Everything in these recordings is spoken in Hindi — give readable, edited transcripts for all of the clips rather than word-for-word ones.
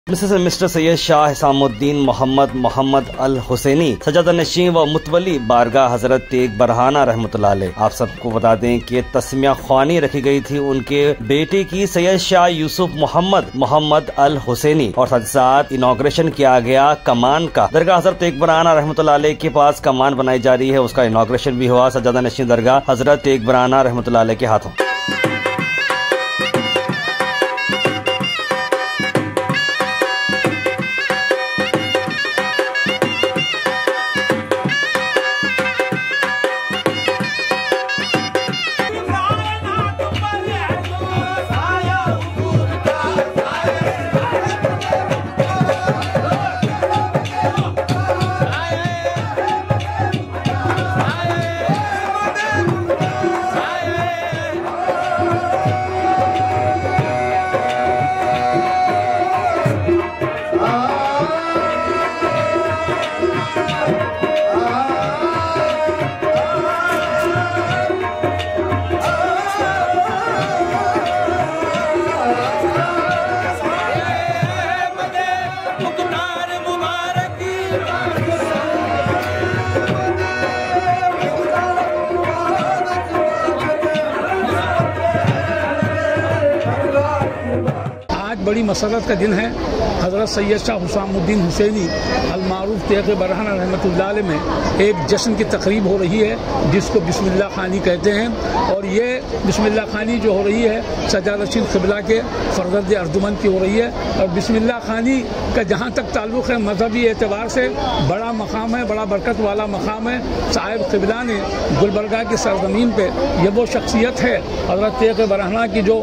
मिसेस मिस्टर सैयद शाह हिसामुद्दीन मोहम्मद अल हुसैनी सजादा नशीं व मुतवली बारगाह हजरत तेग बरहाना रहमतुल्लाह अलैह। आप सबको बता दें कि तस्मिया ख्वानी रखी गई थी उनके बेटे की सैयद शाह यूसुफ मोहम्मद अल हुसैनी और साथ साथ इनॉग्रेशन किया गया कमान का। दरगाह हजरत तेग बरहाना रहमतुल्लाह अलैह के पास कमान बनाई जा रही है, उसका इनॉग्रेशन भी हुआ सजादा नशीं दरगाह हजरत तेग बरहाना रहमतुल्लाह अलैह के हाथों। बड़ी मसरत का दिन है। हज़रत सैयद शाह हिसामुद्दीन हुसैनी अल-मारूफ तेग बरहाना रहमतुल्लाह अलैह में एक जश्न की तकरीब हो रही है जिसको बिस्मिल्लाह खानी कहते हैं। और ये बिस्मिल्लाह खानी जो हो रही है सजादा नशीं क़िबला के फ़र्ज़ंद अर्जुमन की हो रही है। और बिस्मिल्लाह खानी का जहाँ तक ताल्लुक़ है मजहबी एतबार से बड़ा मकाम है, बड़ा बरकत वाला मकाम है। साहिब क़िबला ने गुलबर्गा की सरज़मीन पर यह वो शख्सियत है हज़रत तेग बरहाना की जो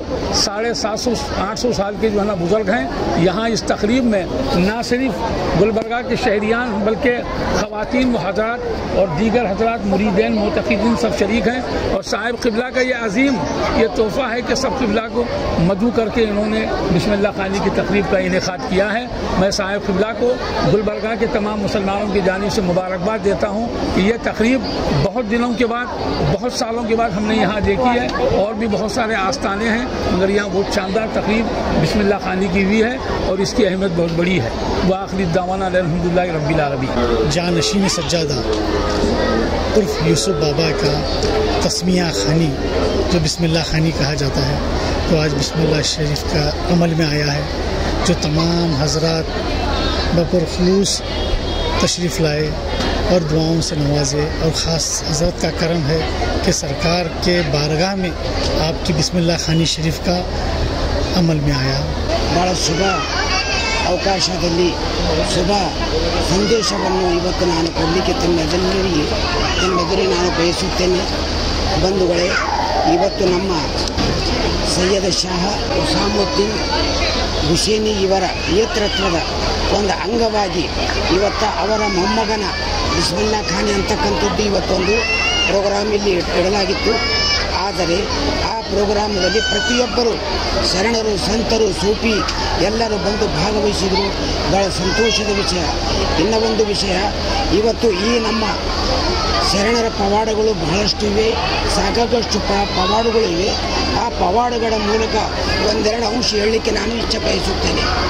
750-800 साल के जो है ना बुजुर्ग हैं। यहाँ इस तकरीब में ना सिर्फ गुलबर्गा के शहरियान बल्कि ख़वातीन व हज़रात और दीगर हज़रात मुरीदैन मोतक़ीदीन सब शरीक हैं। और साहिब क़िबला का ये अजीम ये तोहफ़ा है कि सब क़िबला को मदऊ करके इन्होंने बिस्मिल्लाह खानी की तकरीब का इनेक़ाद किया है। मैं साहिब क़िबला को गुलबर्गा के तमाम मुसलमानों की जानिब से मुबारकबाद देता हूँ कि यह तकरीब बहुत दिनों के बाद बहुत सालों के बाद हमने यहाँ देखी है। और भी बहुत सारे आस्थाने हैं मगर यहाँ बहुत शानदार तकरीब बिस्मिल्लाह खानी की हुई है और इसकी अहमियत बहुत बड़ी है। व आखिरी दावाना अल्हम्दुलिल्लाहि रब्बिल आलमीन। जानशीन सज्जादा उर्फ यूसुफ बाबा का तस्मिया खानी जो बिस्मिल्लाह खानी कहा जाता है, तो आज बिस्मिल्लाह शरीफ का अमल में आया है। जो तमाम हजरात बपुरखलूस तशरीफ़ लाए और दुआओं से नवाजे और ख़ास हज़रत का करम है कि सरकार के बारगाह में आपकी बिस्मिल्लाह खानी शरीफ का अमल में आया। ಭಾಳ ಶುಭ ಅವಕಾಶದಲ್ಲಿ ಶುಭ ಸಂದೇಶವನ್ನು ಇವತ್ತು ನಾನು ಕೊಡಲಿಕ್ಕೆ ತಮ್ಮೆದುರಿಗೆ ನಾನು ಬಯಸುತ್ತೇನೆ। ಬಂಧುಗಳೇ, ಇವತ್ತು ನಮ್ಮ ಸೈಯದ್ ಶಾಹ ಹಿಸಾಮುದ್ದೀನ್ ಹುಸೇನಿ ಇವರ ನೇತೃತ್ವದ ಒಂದು ಅಂಗವಾಗಿ ಇವತ್ತು ಅವರ ಮೊಮ್ಮಗನ ಬಿಸ್ಮಿಲ್ಲಾ ಖಾನಿ ಅಂತಕ್ಕಂಥದ್ದು ಇವತ್ತೊಂದು ಪ್ರೋಗ್ರಾಮ್ ಇಲ್ಲಿ ಇಡಲಾಗಿತ್ತು। ಆದರೆ ಆ ಪ್ರೋಗ್ರಾಮದಲ್ಲಿ ಪ್ರತಿಯೊಬ್ಬರು ಶರಣರು ಸಂತರು ಸೂಫಿ ಎಲ್ಲರೂ ಬಂದು ಭಾಗವಹಿಸಿದರು, ಬಹಳ ಸಂತೋಷದ ವಿಷಯ। ಇನ್ನು ಒಂದು ವಿಷಯ, ಇವತ್ತು ಈ ನಮ್ಮ ಶರಣರ ಪವಾಡಗಳು ಬಹಳಷ್ಟು ಇವೆ, ಸಾಕಾಗಷ್ಟು ಪವಾಡಗಳು ಇವೆ। ಆ ಪವಾಡಗಳ ಮೂಲಕ ಒಂದೆರಡು ಅಂಶ ಹೇಳಲಿಕ್ಕೆ ನಾನು ಇಚ್ಛೆ ಬಯಸುತ್ತೇನೆ।